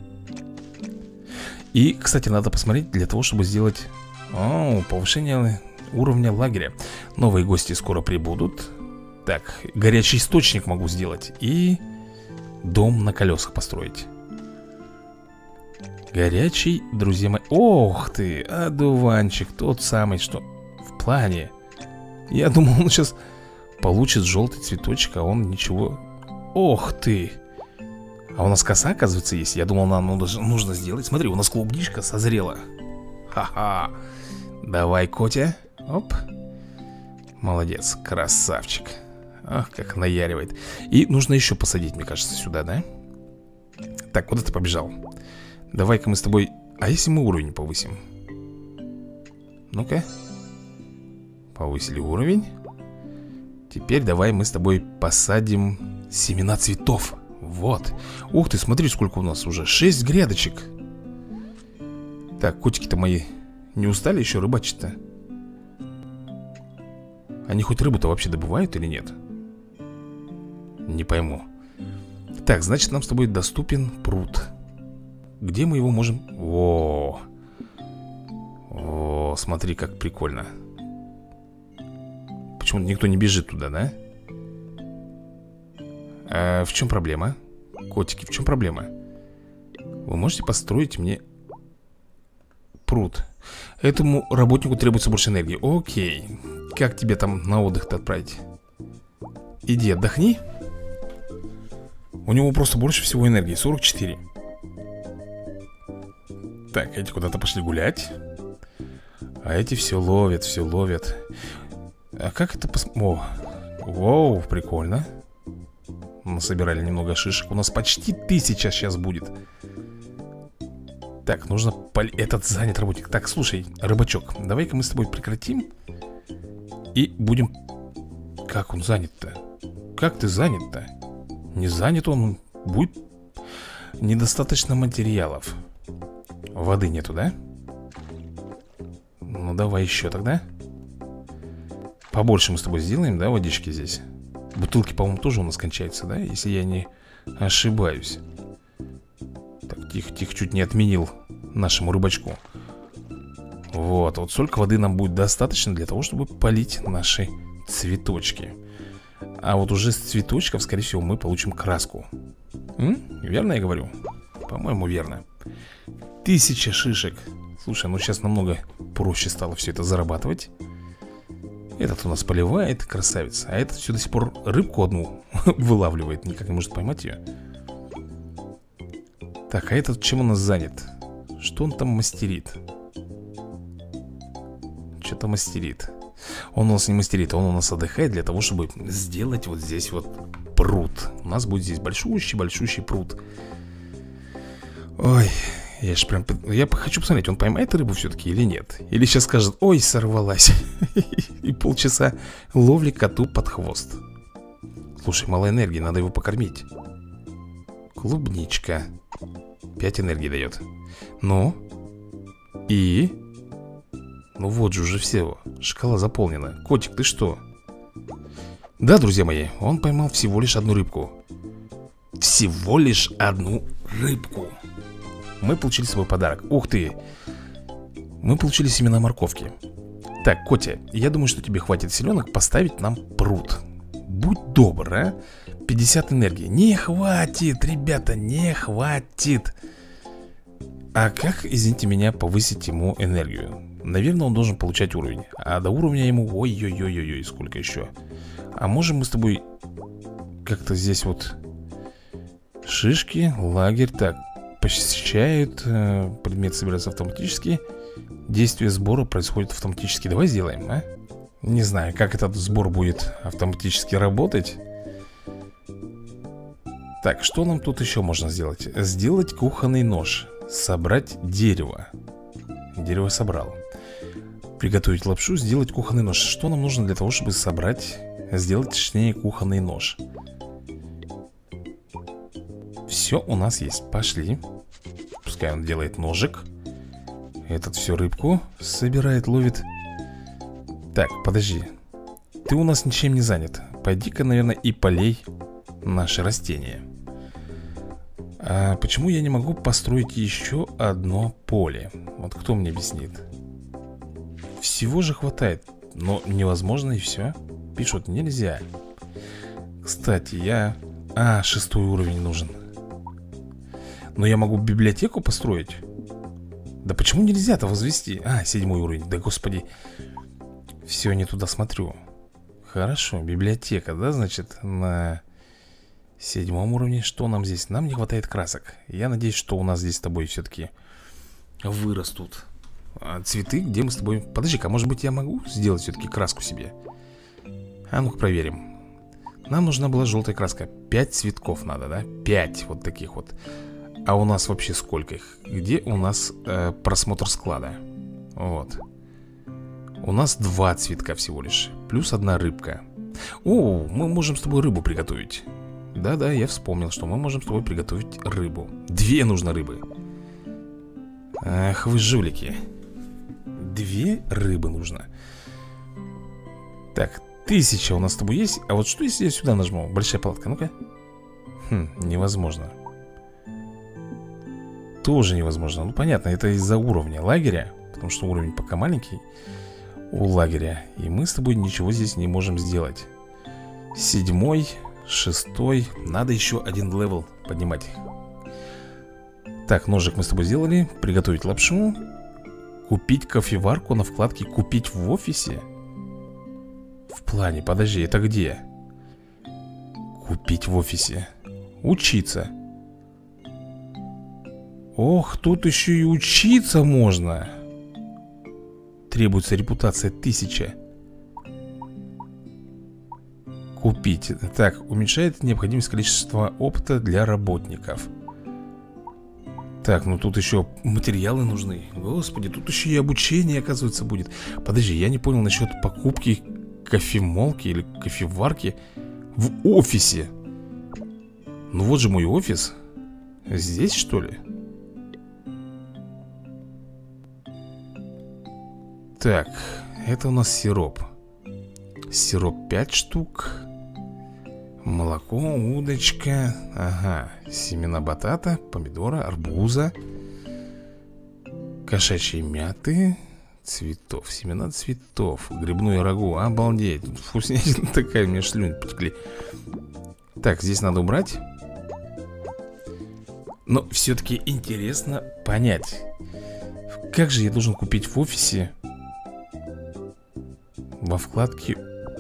И, кстати, надо посмотреть для того, чтобы сделать О, повышение уровня лагеря. Новые гости скоро прибудут. Так, горячий источник могу сделать. И дом на колесах построить. Горячий, друзья мои. Ох ты, одуванчик. Тот самый, что в плане. Я думал, он сейчас получит желтый цветочек, а он ничего. Ох ты. А у нас коса, оказывается, есть. Я думал, нам нужно сделать. Смотри, у нас клубничка созрела. Ха-ха. Давай, Котя. Оп. Молодец, красавчик. Ах, как наяривает. И нужно еще посадить, мне кажется, сюда, да? Так, куда ты побежал? Давай-ка мы с тобой... А если мы уровень повысим? Ну-ка. Повысили уровень. Теперь давай мы с тобой посадим семена цветов. Вот. Ух ты, смотри, сколько у нас уже. Шесть грядочек. Так, котики-то мои не устали еще рыбачить-то? Они хоть рыбу-то вообще добывают или нет? Не пойму. Так, значит, нам с тобой доступен пруд. Где мы его можем... О, О, смотри, как прикольно. Почему-то никто не бежит туда, да? А в чем проблема? Котики, в чем проблема? Вы можете построить мне пруд? Этому работнику требуется больше энергии. Окей. Как тебе там на отдых-то отправить? Иди отдохни. У него просто больше всего энергии, сорок четыре. Так, эти куда-то пошли гулять. А эти все ловят, все ловят. А как это пос... О, воу, прикольно. Мы собирали немного шишек. У нас почти тысяча сейчас будет. Так, нужно... Пол... Этот занят работник. Так, слушай, рыбачок, давай-ка мы с тобой прекратим. И будем... Как он занят-то? Как ты занят-то? Не занят он. Будет недостаточно материалов. Воды нету, да? Ну, давай еще тогда. Побольше мы с тобой сделаем, да, водички здесь. Бутылки, по-моему, тоже у нас кончаются, да? Если я не ошибаюсь. Так, тихо-тихо, чуть не отменил нашему рыбачку. Вот, вот столько воды нам будет достаточно для того, чтобы полить наши цветочки. А вот уже с цветочков, скорее всего, мы получим краску. М? Верно я говорю? По-моему, верно. Тысяча шишек. Слушай, ну сейчас намного проще стало все это зарабатывать. Этот у нас поливает, красавец. А этот все до сих пор рыбку одну вылавливает. Никак не может поймать ее. Так, а этот чем у нас занят? Что он там мастерит? Что-то мастерит. Он у нас не мастерит, он у нас отдыхает для того, чтобы сделать вот здесь вот пруд. У нас будет здесь большущий-большущий пруд. Ой, я ж прям... Я хочу посмотреть, он поймает рыбу все-таки или нет. Или сейчас скажет, ой, сорвалась. И полчаса ловли коту под хвост. Слушай, мало энергии, надо его покормить. Клубничка. Пять энергии дает. Ну? И... Ну вот же уже все, шкала заполнена. Котик, ты что? Да, друзья мои, он поймал всего лишь одну рыбку. Всего лишь одну рыбку. Мы получили свой подарок. Ух ты. Мы получили семена морковки. Так, Котя, я думаю, что тебе хватит селенок поставить нам пруд. Будь добр, а. пятьдесят энергии. Не хватит, ребята, не хватит. А как, извините меня, повысить ему энергию? Наверное, он должен получать уровень. А до уровня ему... Ой-ой-ой-ой, сколько еще? А можем мы с тобой как-то здесь вот... Шишки, лагерь. Так, посещают. э, Предмет собирается автоматически. Действие сбора происходит автоматически. Давай сделаем, а? Не знаю, как этот сбор будет автоматически работать. Так, что нам тут еще можно сделать? Сделать кухонный нож. Собрать дерево. Дерево собрал. Приготовить лапшу, сделать кухонный нож. Что нам нужно для того, чтобы собрать, сделать, точнее, кухонный нож? Все у нас есть, пошли. Пускай он делает ножик. Этот все рыбку собирает, ловит. Так, подожди. Ты у нас ничем не занят. Пойди-ка, наверное, и полей наши растения. А почему я не могу построить еще одно поле? Вот кто мне объяснит? Всего же хватает. Но невозможно и все. Пишут, нельзя. Кстати, я... А, шестой уровень нужен. Но я могу библиотеку построить. Да почему нельзя-то возвести? А, седьмой уровень, да господи. Все, не туда смотрю. Хорошо, библиотека, да, значит, на... седьмом уровне. Что нам здесь? Нам не хватает красок. Я надеюсь, что у нас здесь с тобой все-таки вырастут а, цветы, где мы с тобой... Подожди-ка, может быть я могу сделать все-таки краску себе? А ну-ка проверим. Нам нужна была желтая краска. Пять цветков надо, да? Пять вот таких вот. А у нас вообще сколько их? Где у нас э, просмотр склада? Вот. У нас два цветка всего лишь. Плюс одна рыбка. О, мы можем с тобой рыбу приготовить. Да-да, я вспомнил, что мы можем с тобой приготовить рыбу. Две нужно рыбы. Ах, вы жулики. Две рыбы нужно. Так, тысяча у нас с тобой есть. А вот что если я сюда нажму? Большая палатка, ну-ка. Хм, невозможно. Тоже невозможно. Ну понятно, это из-за уровня лагеря. Потому что уровень пока маленький у лагеря. И мы с тобой ничего здесь не можем сделать. Седьмой, шестой. Надо еще один левел поднимать. Так, ножик мы с тобой сделали. Приготовить лапшу. Купить кофеварку на вкладке «Купить в офисе». В плане, подожди, это где? Купить в офисе. Учиться. Ох, тут еще и учиться можно. Требуется репутация тысяча. Купить. Так, уменьшает необходимость количества опыта для работников. Так, ну тут еще материалы нужны. Господи, тут еще и обучение, оказывается, будет. Подожди, я не понял насчет покупки кофемолки или кофеварки в офисе. Ну вот же мой офис. Здесь, что ли? Так, это у нас сироп. Сироп пять штук. Молоко, удочка. Ага, семена батата, помидора, арбуза. Кошачьи мяты. Цветов, семена цветов. Грибное рагу, обалдеть. Вкуснятина такая, у меня слюни потекли. Так, здесь надо убрать. Но все-таки интересно понять, как же я должен купить в офисе во вкладке...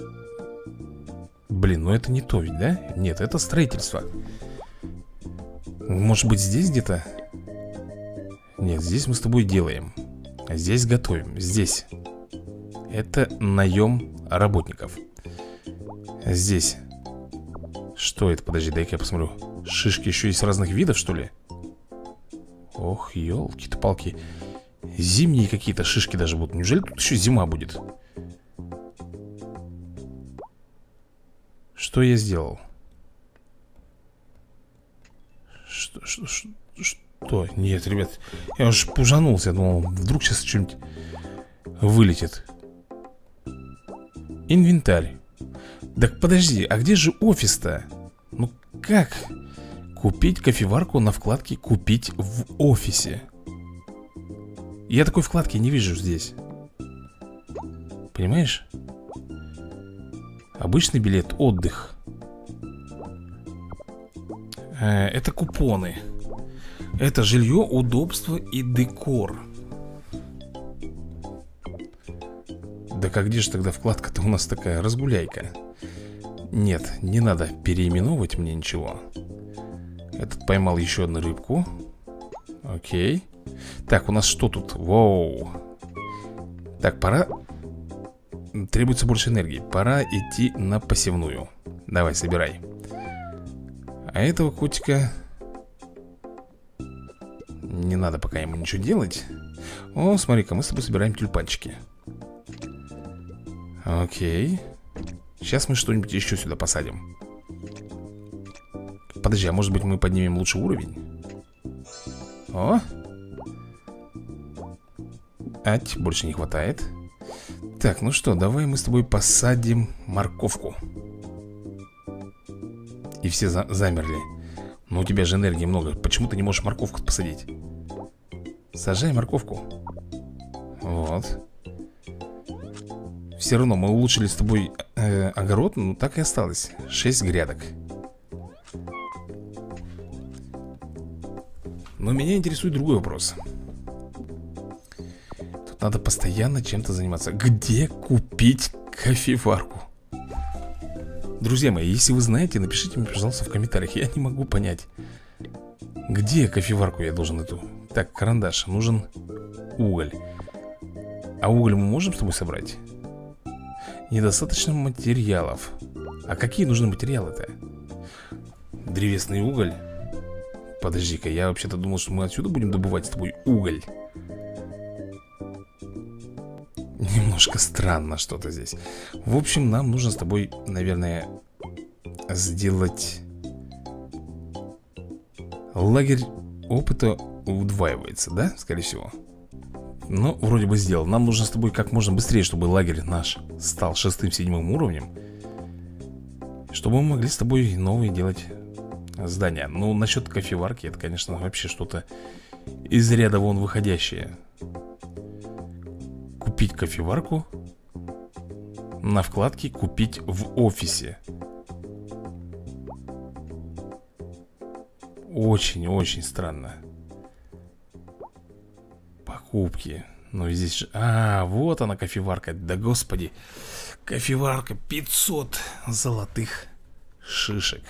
Блин, ну это не то ведь, да? Нет, это строительство. Может быть здесь где-то? Нет, здесь мы с тобой делаем. А здесь готовим, здесь. Это наем работников. Здесь. Что это? Подожди, дай-ка я посмотрю. Шишки еще есть разных видов, что ли? Ох, елки-то палки. Зимние какие-то шишки даже будут. Неужели тут еще зима будет? Что я сделал? Что, что, что, что? Нет, ребят, я уж пужанулся. Я думал, вдруг сейчас что-нибудь вылетит. Инвентарь. Так подожди, а где же офис-то? Ну как купить кофеварку на вкладке «Купить в офисе»? Я такой вкладки не вижу здесь. Понимаешь? Обычный билет, отдых. э, Это купоны. Это жилье, удобство и декор. Да как где же тогда вкладка-то у нас такая? Разгуляйка. Нет, не надо переименовывать мне ничего. Этот поймал еще одну рыбку. Окей. Так, у нас что тут? Воу. Так, пора... Требуется больше энергии. Пора идти на посевную. Давай, собирай. А этого котика... Не надо пока ему ничего делать. О, смотри-ка, мы с тобой собираем тюльпанчики. Окей. Сейчас мы что-нибудь еще сюда посадим. Подожди, а может быть мы поднимем лучше уровень? О! Ать, больше не хватает. Так, ну что, давай мы с тобой посадим морковку. И все за замерли. Но у тебя же энергии много. Почему ты не можешь морковку посадить? Сажай морковку. Вот. Все равно мы улучшили с тобой э, огород. Ну так и осталось. Шесть грядок. Но меня интересует другой вопрос. Тут надо постоянно чем-то заниматься. Где купить кофеварку? Друзья мои, если вы знаете, напишите мне, пожалуйста, в комментариях. Я не могу понять, где кофеварку я должен эту. Так, карандаш, нужен уголь. А уголь мы можем с тобой собрать? Недостаточно материалов. А какие нужны материалы-то? Древесный уголь. Подожди-ка, я вообще-то думал, что мы отсюда будем добывать с тобой уголь. Немножко странно что-то здесь. В общем, нам нужно с тобой, наверное, сделать... Лагерь опыта удваивается, да? Скорее всего. Ну, вроде бы сделал. Нам нужно с тобой как можно быстрее, чтобы лагерь наш стал шестым-седьмым уровнем, чтобы мы могли с тобой новые делать здания. Ну, насчет кофеварки, это, конечно, вообще что-то из ряда вон выходящее. Купить кофеварку на вкладке «Купить в офисе». Очень-очень странно. Покупки. Ну здесь же... А, вот она кофеварка. Да господи. Кофеварка пятьсот золотых шишек.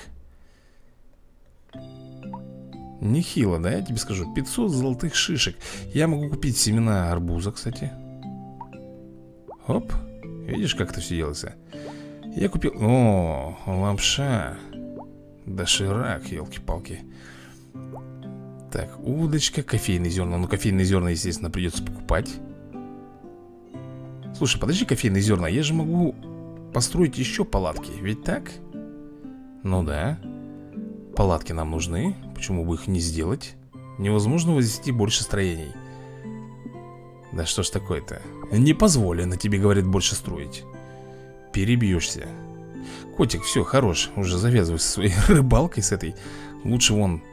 Нехило, да, я тебе скажу. Пятьсот золотых шишек. Я могу купить семена арбуза, кстати. Оп. Видишь, как это все делается? Я купил... О, лапша. Доширак, елки-палки. Так, удочка, кофейные зерна. Ну, кофейные зерна, естественно, придется покупать. Слушай, подожди, кофейные зерна. Я же могу построить еще палатки. Ведь так? Ну да. Палатки нам нужны. Почему бы их не сделать? Невозможно возвести больше строений. Да что ж такое-то? Не позволено тебе, говорит, больше строить. Перебьешься. Котик, все, хорош. Уже завязывай со своей рыбалкой с этой. Лучше вон...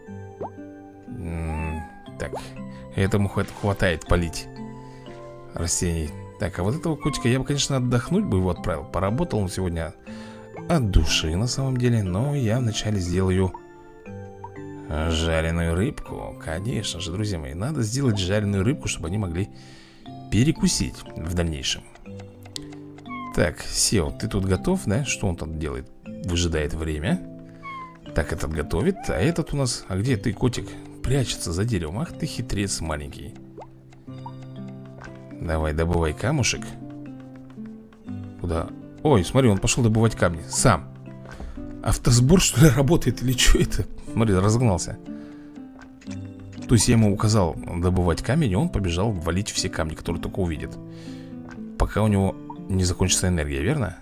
Так, этому хватает полить растений. Так, а вот этого котика я бы, конечно, отдохнуть бы его отправил. Поработал он сегодня от души на самом деле. Но я вначале сделаю жареную рыбку. Конечно же, друзья мои, надо сделать жареную рыбку, чтобы они могли перекусить в дальнейшем. Так, Сео, ты тут готов, да? Что он там делает? Выжидает время. Так, этот готовит, а этот у нас... А где ты, котик? Прячется за деревом. Ах ты хитрец маленький. Давай, добывай камушек. Куда? Ой, смотри, он пошел добывать камни. Сам. Автосбор, что ли, работает или что это? Смотри, разогнался. То есть я ему указал добывать камень, и он побежал валить все камни, которые только увидит. Пока у него не закончится энергия, верно?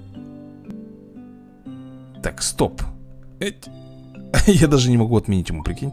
Так, стоп. Эть. Я даже не могу отменить ему, прикинь.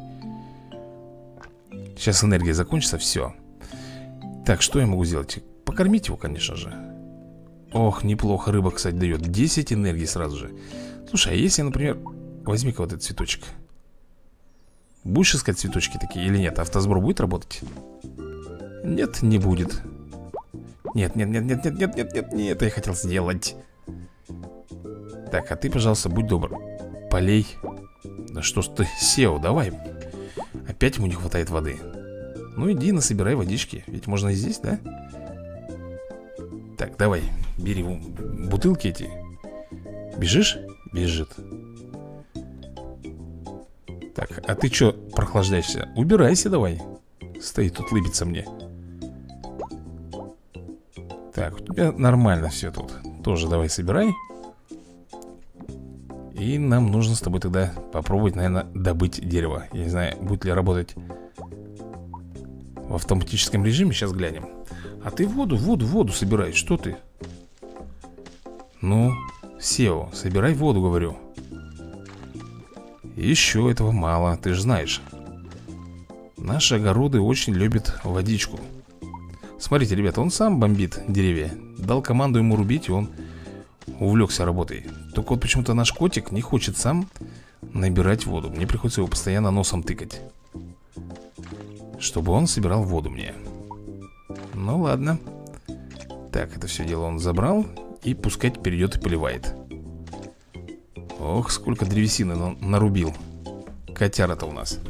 Сейчас энергия закончится, все. Так, что я могу сделать? Покормить его, конечно же. Ох, неплохо, рыба, кстати, дает десять энергии сразу же. Слушай, а если, например, возьми-ка вот этот цветочек. Будешь искать цветочки такие или нет? Автосбор будет работать? Нет, не будет. Нет, нет, нет, нет, нет, нет, нет, нет, нет, это я хотел сделать. Так, а ты, пожалуйста, будь добр, полей. Да что ж ты, Сео, давай. Опять ему не хватает воды. Ну иди, насобирай водички. Ведь можно и здесь, да? Так, давай, бери бутылки эти. Бежишь? Бежит. Так, а ты что прохлаждаешься? Убирайся давай. Стоит тут, лыбится мне. Так, у тебя нормально все тут. Тоже давай собирай. И нам нужно с тобой тогда попробовать, наверное, добыть дерево. Я не знаю, будет ли работать в автоматическом режиме. Сейчас глянем. А ты воду, воду, воду собирай. Что ты? Ну, Сео, собирай воду, говорю. Еще этого мало, ты же знаешь. Наши огороды очень любят водичку. Смотрите, ребята, он сам бомбит деревья. Дал команду ему рубить, и он увлекся работой. Только вот почему-то наш котик не хочет сам набирать воду. Мне приходится его постоянно носом тыкать, чтобы он собирал воду мне. Ну ладно. Так, это все дело он забрал. И пускай теперь идет и поливает. Ох, сколько древесины он нарубил. Котяра-то у нас.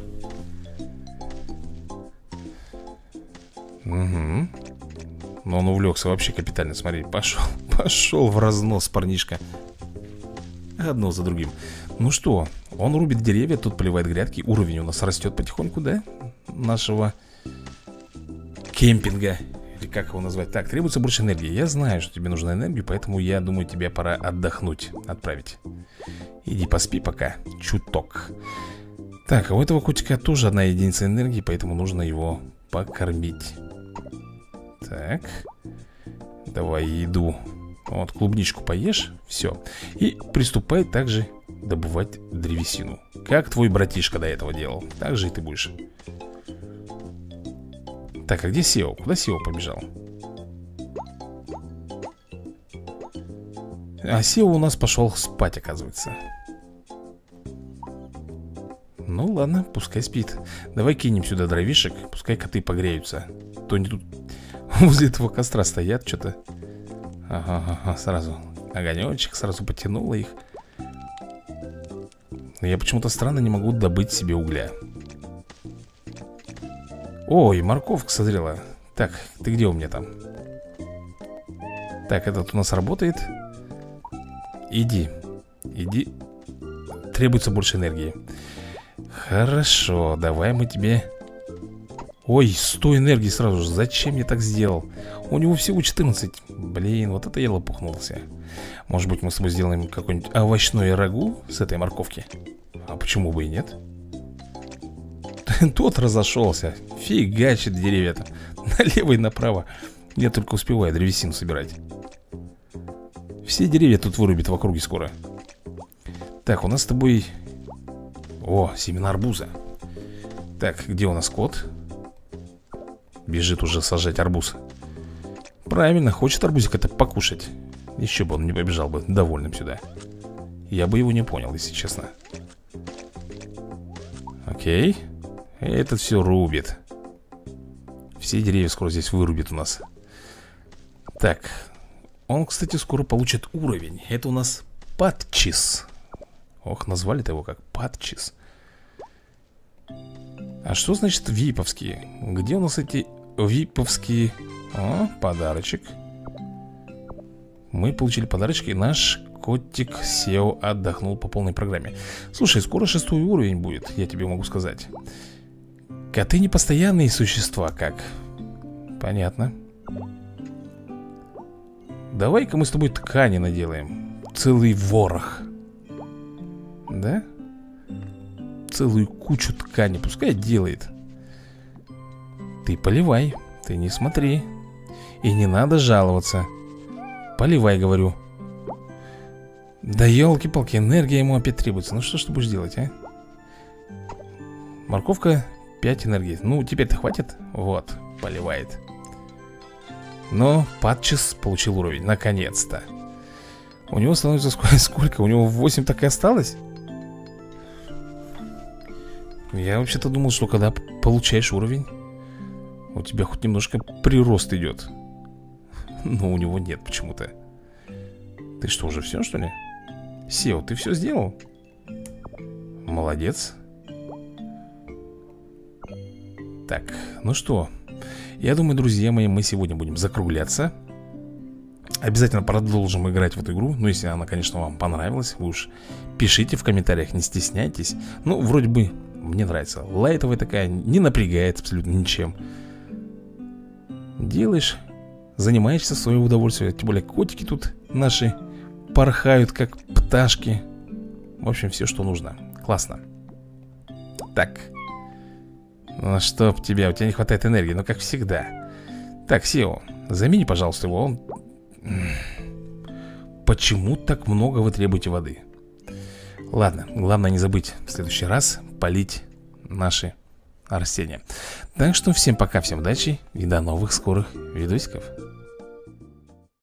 Угу. Но он увлекся вообще капитально. Смотри, пошел, пошел в разнос парнишка. Одно за другим. Ну что, он рубит деревья, тут поливает грядки. Уровень у нас растет потихоньку, да? Нашего кемпинга. Или как его назвать? Так, требуется больше энергии. Я знаю, что тебе нужна энергия, поэтому я думаю, тебе пора отдохнуть, отправить. Иди поспи пока, чуток. Так, а у этого котика тоже одна единица энергии, поэтому нужно его покормить. Так. Давай еду. Вот, клубничку поешь, все. И приступай также добывать древесину. Как твой братишка до этого делал, так же и ты будешь. Так, а где Сео? Куда Сео побежал? А Сео у нас пошел спать, оказывается. Ну ладно, пускай спит. Давай кинем сюда дровишек, пускай коты погреются. То они тут возле этого костра стоят, что-то. Ага, ага, сразу огонечек, сразу потянуло их. Но я почему-то странно не могу добыть себе угля. Ой, морковка созрела. Так, ты где у меня там? Так, этот у нас работает. Иди, иди. Требуется больше энергии. Хорошо, давай мы тебе... Ой, сто энергии сразу же. Зачем я так сделал? У него всего четырнадцать. Блин, вот это я лопухнулся. Может быть, мы с тобой сделаем какой-нибудь овощной рагу с этой морковки? А почему бы и нет? Тот разошелся. Фигачит деревья-то налево и направо. Я только успеваю древесину собирать. Все деревья тут вырубят в округе скоро. Так, у нас с тобой... О, семена арбуза. Так, где у нас кот? Бежит уже сажать арбуз. Правильно, хочет арбузик это покушать. Еще бы он не побежал бы довольным сюда. Я бы его не понял, если честно. Окей. Этот все рубит. Все деревья скоро здесь вырубит у нас. Так. Он, кстати, скоро получит уровень. Это у нас Патчис. Ох, назвали-то его как Патчис. А что значит виповские? Где у нас эти виповские? О, подарочек. Мы получили подарочки, и наш котик Сео отдохнул по полной программе. Слушай, скоро шестой уровень будет, я тебе могу сказать. Коты непостоянные существа, как? Понятно. Давай-ка мы с тобой ткани наделаем. Целый ворох. Да? Целую кучу ткани, пускай делает. Ты поливай, ты не смотри. И не надо жаловаться. Поливай, говорю. Да елки-палки, энергия ему опять требуется. Ну что ж ты будешь делать, а? Морковка пять энергии. Ну, теперь-то хватит? Вот, поливает. Но Патчис получил уровень, наконец-то. У него становится сколько? сколько? У него восемь так и осталось? Я вообще-то думал, что когда получаешь уровень, у тебя хоть немножко прирост идет. Но у него нет почему-то. Ты что, уже все, что ли? Сео, ты все сделал? Молодец. Так, ну что, я думаю, друзья мои, мы сегодня будем закругляться. Обязательно продолжим играть в эту игру. Ну, если она, конечно, вам понравилась, вы уж пишите в комментариях, не стесняйтесь. Ну, вроде бы мне нравится. Лайтовая такая, не напрягает абсолютно ничем. Делаешь, занимаешься в свое удовольствие. Тем более котики тут наши порхают, как пташки. В общем, все, что нужно. Классно. Так. Ну, чтоб тебя, у тебя не хватает энергии, ну, как всегда. Так, Сео, замени, пожалуйста, его. Он... Почему так много вы требуете воды? Ладно, главное не забыть в следующий раз полить наши растения. Так что всем пока, всем удачи и до новых скорых видосиков.